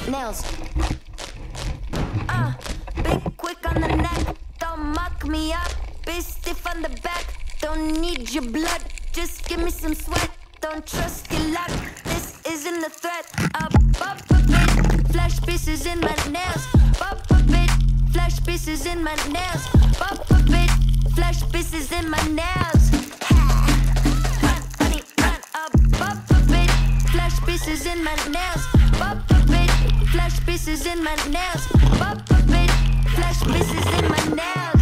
nails. Big quick on the neck, don't muck me up. Be stiff on the back, don't need your blood. Just give me some sweat, don't trust your luck. This isn't a threat. Bop a bit, flash pieces in my nails. Bop a bit, flash pieces in my nails. Bop a bit, flash pieces in my nails. Run, honey, run. Bop a bit, flash pieces in my nails. Bop a bit, flash pieces in my nails. Bop a bit, flash pieces in my nails.